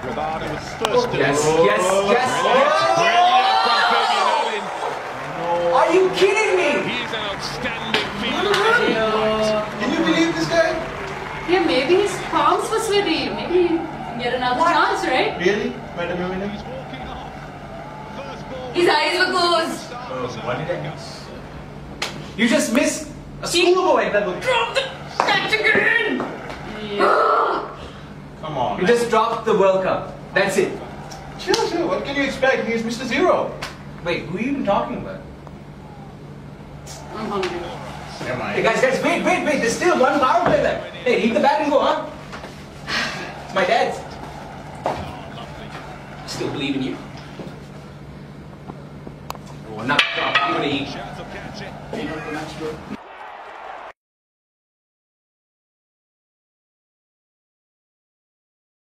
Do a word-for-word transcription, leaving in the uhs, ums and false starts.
Yes, yes, yes, yes! Are you kidding me? He's an outstanding fielder. Can you believe this guy? Yeah, maybe his palms were sweaty. Maybe he can get another What? chance, right? Really? Madam Eminem? His eyes were closed. Oh, what did I miss? You just missed a schoolboy that will Drop the catch again! Come on. You just dropped the World Cup. That's it. Chill, chill. What can you expect? He's Mister Zero. Wait, who are you even talking about? I'm hungry. Never mind. Hey guys, guys, wait, wait, wait. There's still one power play left. Hey, read the